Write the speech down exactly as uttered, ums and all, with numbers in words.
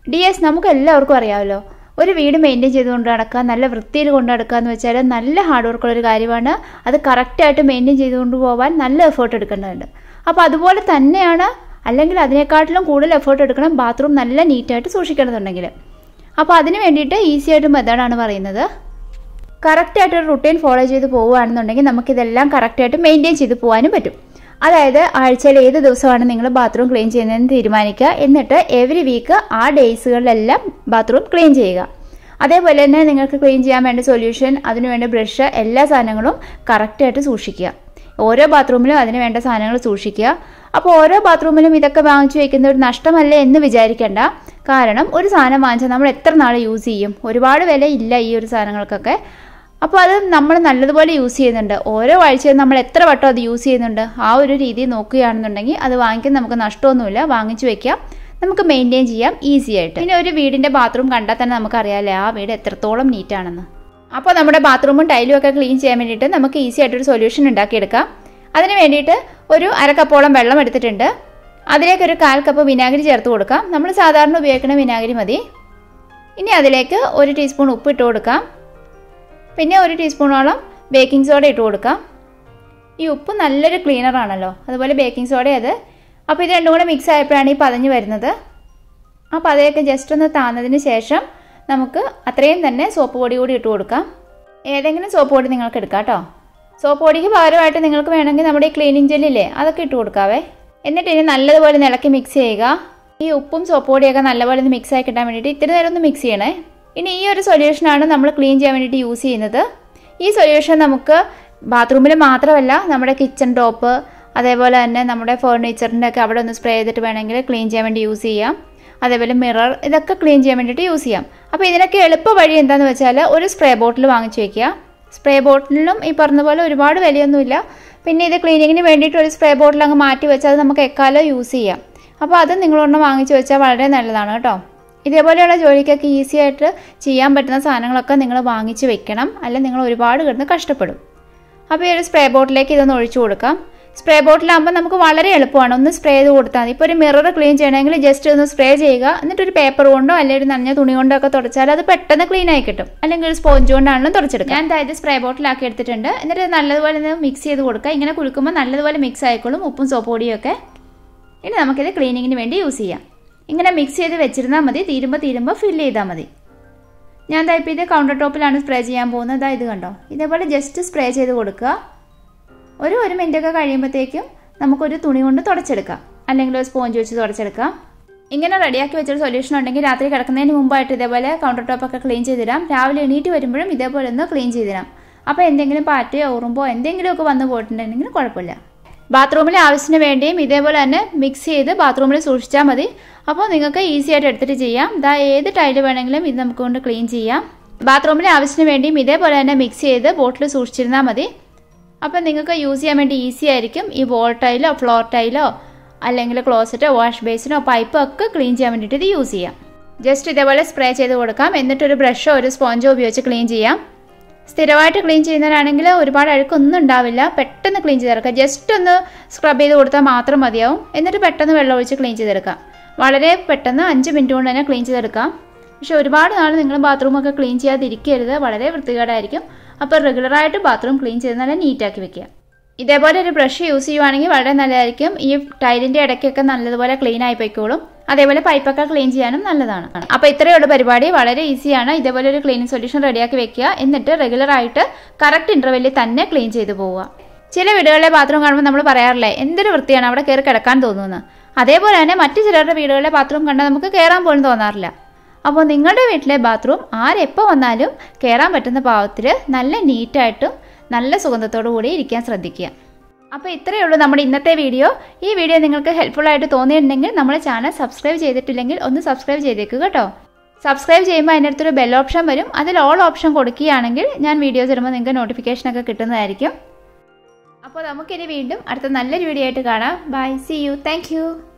Dears, നമുക്ക് എല്ലാവർക്കും അറിയാമല്ലോ, ഒരു വീട് മെയിൻറ്റെയിൻ ചെയ്തുകൊണ്ട് നടക്കുക, നല്ല വൃത്തിയിൽ കൊണ്ട് നടക്കുക എന്ന് വെച്ചാൽ നല്ല ഹാർഡ് വർക്കുള്ളൊരു കാര്യമാണ്. അത് കറക്റ്റായിട്ട് മെയിൻറ്റെയിൻ ചെയ്തുകൊണ്ട് പോകാൻ നല്ല എഫേർട്ട് എടുക്കേണ്ടതുണ്ട്. അപ്പോൾ അതുപോലെ തന്നെയാണ്, അല്ലെങ്കിൽ അതിനേക്കാട്ടിലും കൂടുതൽ എഫേർട്ട് എടുക്കണം ബാത്റൂം നല്ല നീറ്റായിട്ട് സൂക്ഷിക്കണമെന്നുണ്ടെങ്കിൽ. അപ്പോൾ അതിന് വേണ്ടിയിട്ട് ഈസി ആയിട്ട് മെത്തേഡാണ് പറയുന്നത്. കറക്റ്റായിട്ടൊരു റുട്ടീൻ ഫോളോ ചെയ്ത് പോവുകയാണെന്നുണ്ടെങ്കിൽ നമുക്കിതെല്ലാം കറക്റ്റായിട്ട് മെയിൻറ്റെയിൻ ചെയ്ത് പോകാനും പറ്റും. അതായത് ആഴ്ചയിൽ ഏത് ദിവസമാണ് നിങ്ങൾ ബാത്റൂം ക്ലീൻ ചെയ്യുന്നതെന്ന് തീരുമാനിക്കുക. എന്നിട്ട് എവറി വീക്ക് ആ ഡേയ്സുകളിലെല്ലാം ബാത്റൂം ക്ലീൻ ചെയ്യുക. അതേപോലെ തന്നെ നിങ്ങൾക്ക് ക്ലീൻ ചെയ്യാൻ വേണ്ട സൊല്യൂഷൻ, അതിനുവേണ്ട ബ്രഷ്, എല്ലാ സാധനങ്ങളും കറക്റ്റായിട്ട് സൂക്ഷിക്കുക. ഓരോ ബാത്റൂമിലും അതിന് വേണ്ട സാധനങ്ങൾ സൂക്ഷിക്കുക. അപ്പോൾ ഓരോ ബാത്റൂമിലും ഇതൊക്കെ വാങ്ങിച്ചു വയ്ക്കുന്ന ഒരു നഷ്ടമല്ലേ എന്ന് വിചാരിക്കേണ്ട. കാരണം ഒരു സാധനം വാങ്ങിച്ചാൽ നമ്മൾ എത്ര നാൾ യൂസ് ചെയ്യും? ഒരുപാട് വില ഇല്ല ഈ ഒരു സാധനങ്ങൾക്കൊക്കെ. അപ്പോൾ അത് നമ്മൾ നല്ലതുപോലെ യൂസ് ചെയ്യുന്നുണ്ട്. ഓരോ ആഴ്ചയും നമ്മൾ എത്ര വട്ടം അത് യൂസ് ചെയ്യുന്നുണ്ട്, ആ ഒരു രീതി നോക്കുകയാണെന്നുണ്ടെങ്കിൽ അത് വാങ്ങിക്കാൻ നമുക്ക് നഷ്ടമൊന്നുമില്ല. വാങ്ങിച്ചു വയ്ക്കാം, നമുക്ക് മെയിൻറ്റെയിൻ ചെയ്യാം ഈസി ആയിട്ട്. പിന്നെ ഒരു വീടിൻ്റെ ബാത്റൂം കണ്ടാൽ തന്നെ നമുക്കറിയാമല്ലേ ആ വീട് എത്രത്തോളം നീറ്റാണെന്ന്. അപ്പോൾ നമ്മുടെ ബാത്റൂമും ടൈലും ഒക്കെ ക്ലീൻ ചെയ്യാൻ വേണ്ടിയിട്ട് നമുക്ക് ഈസി ആയിട്ടൊരു സൊല്യൂഷൻ ഉണ്ടാക്കിയെടുക്കാം. അതിന് വേണ്ടിയിട്ട് ഒരു അരക്കപ്പോളം വെള്ളം എടുത്തിട്ടുണ്ട്. അതിലേക്കൊരു കാൽ കപ്പ് വിനാഗിരി ചേർത്ത് കൊടുക്കാം. നമ്മൾ സാധാരണ ഉപയോഗിക്കുന്ന വിനാഗിരി മതി. ഇനി അതിലേക്ക് ഒരു ടീസ്പൂൺ ഉപ്പ് ഇട്ട് കൊടുക്കാം. പിന്നെ ഒരു ടീസ്പൂണോളം ബേക്കിംഗ് സോഡ ഇട്ട് കൊടുക്കാം. ഈ ഉപ്പ് നല്ലൊരു ക്ലീനറാണല്ലോ, അതുപോലെ ബേക്കിംഗ് സോഡ അത്. അപ്പോൾ ഇത് രണ്ടും കൂടെ മിക്സ് ആയപ്പോഴാണ് ഈ പതഞ്ഞ് വരുന്നത്. ആ പതയൊക്കെ ജസ്റ്റ് ഒന്ന് താന്നതിന് ശേഷം നമുക്ക് അത്രയും തന്നെ സോപ്പ് പൊടി കൂടി ഇട്ട് കൊടുക്കാം. ഏതെങ്കിലും സോപ്പ് പൊടി നിങ്ങൾക്ക് എടുക്കാം കേട്ടോ. സോപ്പ് പൊടിക്ക് പകരമായിട്ട് നിങ്ങൾക്ക് വേണമെങ്കിൽ നമ്മുടെ ഈ ക്ലീനിങ് ജെല്ലില്ലേ അതൊക്കെ ഇട്ട് കൊടുക്കാവേ. എന്നിട്ട് ഇനി നല്ലതുപോലെ ഇളക്കി മിക്സ് ചെയ്യുക. ഈ ഉപ്പും സോപ്പ് പൊടിയൊക്കെ നല്ലപോലെ ഒന്ന് മിക്സ് ആയി കിട്ടാൻ വേണ്ടിയിട്ട് ഇത്തിരി നേരം ഒന്ന് മിക്സ് ചെയ്യണേ. ഇനി ഈ ഒരു സൊല്യൂഷനാണ് നമ്മൾ ക്ലീൻ ചെയ്യാൻ വേണ്ടിയിട്ട് യൂസ് ചെയ്യുന്നത്. ഈ സൊല്യൂഷൻ നമുക്ക് ബാത്റൂമിൽ മാത്രമല്ല, നമ്മുടെ കിച്ചൺ ടോപ്പ്, അതേപോലെ തന്നെ നമ്മുടെ ഫേർണിച്ചറിൻ്റെ ഒക്കെ അവിടെ ഒന്ന് സ്പ്രേ ചെയ്തിട്ട് വേണമെങ്കിൽ ക്ലീൻ ചെയ്യാൻ വേണ്ടി യൂസ് ചെയ്യാം. അതേപോലെ മിറർ, ഇതൊക്കെ ക്ലീൻ ചെയ്യാൻ വേണ്ടിയിട്ട് യൂസ് ചെയ്യാം. അപ്പോൾ ഇതിനൊക്കെ എളുപ്പ വഴി എന്താണെന്ന് വെച്ചാൽ ഒരു സ്പ്രേ ബോട്ടിൽ വാങ്ങിച്ചു വയ്ക്കുക. സ്പ്രേ ബോട്ടിലും ഈ പറഞ്ഞ പോലെ ഒരുപാട് വിലയൊന്നുമില്ല. പിന്നെ ഇത് ക്ലീനിങ്ങിന് വേണ്ടിയിട്ട് ഒരു സ്പ്രേ ബോട്ടിൽ അങ്ങ് മാറ്റി വെച്ചാൽ അത് നമുക്ക് എക്കാലം യൂസ് ചെയ്യാം. അപ്പോൾ അത് നിങ്ങളൊന്ന് വാങ്ങിച്ചു വെച്ചാൽ വളരെ നല്ലതാണ് കേട്ടോ. ഇതേപോലെയുള്ള ജോലിക്കൊക്കെ ഈസി ആയിട്ട് ചെയ്യാൻ പറ്റുന്ന സാധനങ്ങളൊക്കെ നിങ്ങൾ വാങ്ങിച്ച് വെക്കണം, അല്ലെങ്കിൽ നിങ്ങൾ ഒരുപാട് കിടന്ന് കഷ്ടപ്പെടും. അപ്പോൾ ഈ ഒരു സ്പ്രേ ബോട്ടിലേക്ക് ഇതൊന്ന് ഒഴിച്ചു കൊടുക്കാം. സ്പ്രേ ബോട്ടിലാകുമ്പോൾ നമുക്ക് വളരെ എളുപ്പമാണ്, ഒന്ന് സ്പ്രേ ചെയ്ത് കൊടുത്താൽ മതി. ഇപ്പോൾ ഒരു മിറർ ക്ലീൻ ചെയ്യണമെങ്കിൽ ജസ്റ്റ് ഒന്ന് സ്പ്രേ ചെയ്യുക. എന്നിട്ട് ഒരു പേപ്പർ കൊണ്ടോ അല്ലെങ്കിൽ ഒരു നനഞ്ഞ തുണി കൊണ്ടോ ഒക്കെ തുടച്ചാൽ അത് പെട്ടെന്ന് ക്ലീൻ ആയി കിട്ടും. അല്ലെങ്കിൽ ഒരു സ്പോഞ്ച് കൊണ്ടാണെങ്കിലും തുടച്ചെടുക്കുക. ഞാൻ അതായത് സ്പ്രേ ബോട്ടിലാക്കി എടുത്തിട്ടുണ്ട്. എന്നിട്ട് നല്ലതുപോലെ ഒന്ന് മിക്സ് ചെയ്ത് കൊടുക്കുക. ഇങ്ങനെ കുലുക്കുമ്പോൾ നല്ലതുപോലെ മിക്സ് ആയിക്കോളും ഉപ്പും സോപ്പ് പൊടിയും ഒക്കെ. ഇനി നമുക്കിത് ക്ലീനിങ്ങിന് വേണ്ടി യൂസ് ചെയ്യാം. ഇങ്ങനെ മിക്സ് ചെയ്ത് വെച്ചിരുന്നാൽ മതി. തീരുമ്പോൾ തീരുമ്പോൾ ഫില്ല് ചെയ്താൽ മതി. ഞാൻ ദാ ഇപ്പോൾ ഇത് കൗണ്ടർ ടോപ്പിലാണ് സ്പ്രേ ചെയ്യാൻ പോകുന്നത്. ഇതാ ഇത് കണ്ടോ, ഇതേപോലെ ജസ്റ്റ് സ്പ്രേ ചെയ്ത് കൊടുക്കുക. ഒരു ഒരു മിനിറ്റൊക്കെ കഴിയുമ്പോഴത്തേക്കും നമുക്കൊരു തുണി കൊണ്ട് തുടച്ചെടുക്കാം, അല്ലെങ്കിൽ ഒരു സ്പോഞ്ച് വെച്ച് തുടച്ചെടുക്കാം. ഇങ്ങനെ റെഡിയാക്കി വെച്ചൊരു സൊല്യൂഷൻ ഉണ്ടെങ്കിൽ രാത്രി കിടക്കുന്നതിന് മുമ്പായിട്ട് ഇതേപോലെ കൗണ്ടർ ടോപ്പൊക്കെ ക്ലീൻ ചെയ്തിടാം. രാവിലെ എണീറ്റ് വരുമ്പോഴും ഇതേപോലെ ഒന്ന് ക്ലീൻ ചെയ്തിടാം. അപ്പോൾ എന്തെങ്കിലും പാറ്റയോ ഉറുമ്പോ എന്തെങ്കിലുമൊക്കെ വന്ന് പോയിട്ടുണ്ടെങ്കിൽ കുഴപ്പമില്ല. ബാത്റൂമിലെ ആവശ്യത്തിന് വേണ്ടിയും ഇതേപോലെ തന്നെ മിക്സ് ചെയ്ത് ബാത്റൂമിൽ സൂക്ഷിച്ചാൽ മതി. അപ്പോൾ നിങ്ങൾക്ക് ഈസി ആയിട്ട് എടുത്തിട്ട് ചെയ്യാം. ഇതാ ഏത് ടൈല് വേണമെങ്കിലും ഇത് നമുക്ക് കൊണ്ട് ക്ലീൻ ചെയ്യാം. ബാത്റൂമിലെ ആവശ്യത്തിന് വേണ്ടിയും ഇതേപോലെ തന്നെ മിക്സ് ചെയ്ത് ബോട്ടിൽ സൂക്ഷിച്ചിരുന്നാൽ മതി. അപ്പോൾ നിങ്ങൾക്ക് യൂസ് ചെയ്യാൻ വേണ്ടി ഈസി ആയിരിക്കും. ഈ വോൾ ടൈലോ ഫ്ലോർ ടൈലോ അല്ലെങ്കിൽ ക്ലോസറ്റോ വാഷ് ബേസിനോ പൈപ്പോ ഒക്കെ ക്ലീൻ ചെയ്യാൻ വേണ്ടിയിട്ട് ഇത് യൂസ് ചെയ്യാം. ജസ്റ്റ് ഇതേപോലെ സ്പ്രേ ചെയ്ത് കൊടുക്കാം. എന്നിട്ടൊരു ബ്രഷോ ഒരു സ്പോഞ്ചോ ഉപയോഗിച്ച് ക്ലീൻ ചെയ്യാം. സ്ഥിരമായിട്ട് ക്ലീൻ ചെയ്യുന്നവരാണെങ്കിൽ ഒരുപാട് അഴുക്കൊന്നും ഉണ്ടാവില്ല, പെട്ടെന്ന് ക്ലീൻ ചെയ്തെടുക്കാം. ജസ്റ്റ് ഒന്ന് സ്ക്രബ് ചെയ്ത് കൊടുത്താൽ മാത്രം മതിയാവും. എന്നിട്ട് പെട്ടെന്ന് വെള്ളം ഒഴിച്ച് ക്ലീൻ ചെയ്തെടുക്കാം. വളരെ പെട്ടെന്ന് അഞ്ച് മിനിറ്റ് കൊണ്ട് തന്നെ ക്ലീൻ ചെയ്തെടുക്കാം. പക്ഷേ ഒരുപാട് നാൾ നിങ്ങൾ ബാത്റൂമൊക്കെ ക്ലീൻ ചെയ്യാതിരിക്കരുത്, വളരെ വൃത്തികേടായിരിക്കും. അപ്പോൾ റെഗുലറായിട്ട് ബാത്റൂം ക്ലീൻ ചെയ്ത് നല്ല നീറ്റാക്കി വെക്കുക. ഇതേപോലെ ഒരു ബ്രഷ് യൂസ് ചെയ്യുവാണെങ്കിൽ വളരെ നല്ലതായിരിക്കും. ഈ ടൈലിൻ്റെ ഇടയ്ക്കൊക്കെ നല്ലതുപോലെ ക്ലീൻ ആയി പോയിക്കോളും. അതേപോലെ പൈപ്പൊക്കെ ക്ലീൻ ചെയ്യാനും നല്ലതാണ്. അപ്പോൾ ഇത്രയുള്ള പരിപാടി വളരെ ഈസിയാണ്. ഇതേപോലെ ഒരു ക്ലീനിങ് സൊല്യൂഷൻ റെഡിയാക്കി വെക്കുക. എന്നിട്ട് റെഗുലറായിട്ട് കറക്റ്റ് ഇൻ്റർവെല്ലിൽ തന്നെ ക്ലീൻ ചെയ്ത് പോവുക. ചില വീടുകളിലെ ബാത്റൂം കാണുമ്പോൾ നമ്മൾ പറയാറില്ലേ എന്തൊരു വൃത്തിയാണ് അവിടെ കയറി കിടക്കാൻ തോന്നുന്നു. അതേപോലെ തന്നെ മറ്റു ചിലരുടെ വീടുകളിലെ ബാത്റൂം കണ്ടാൽ നമുക്ക് കയറാൻ പോലും തോന്നാറില്ല. അപ്പോൾ നിങ്ങളുടെ വീട്ടിലെ ബാത്റൂം ആരെപ്പോൾ വന്നാലും കയറാൻ പറ്റുന്ന പാവത്തിൽ നല്ല നീറ്റായിട്ടും നല്ല സുഗന്ധത്തോടു കൂടി ഇരിക്കാൻ ശ്രദ്ധിക്കുക. അപ്പോൾ ഇത്രയേ ഉള്ളൂ നമ്മുടെ ഇന്നത്തെ വീഡിയോ. ഈ വീഡിയോ നിങ്ങൾക്ക് ഹെൽപ്ഫുൾ ആയിട്ട് തോന്നിയിട്ടുണ്ടെങ്കിൽ നമ്മുടെ ചാനൽ സബ്സ്ക്രൈബ് ചെയ്തിട്ടില്ലെങ്കിൽ ഒന്ന് സബ്സ്ക്രൈബ് ചെയ്തേക്കുക കേട്ടോ. സബ്സ്ക്രൈബ് ചെയ്യുമ്പോൾ അതിനടുത്തൊരു ബെൽ ഓപ്ഷൻ വരും. അതിൽ ഓൾ ഓപ്ഷൻ കൊടുക്കുകയാണെങ്കിൽ ഞാൻ വീഡിയോസ് ഇടുമ്പോൾ നിങ്ങൾക്ക് നോട്ടിഫിക്കേഷനൊക്കെ കിട്ടുന്നതായിരിക്കും. അപ്പോൾ നമുക്കിനി വീണ്ടും അടുത്ത നല്ലൊരു വീഡിയോ ആയിട്ട് കാണാം. Bye, see you, thank U.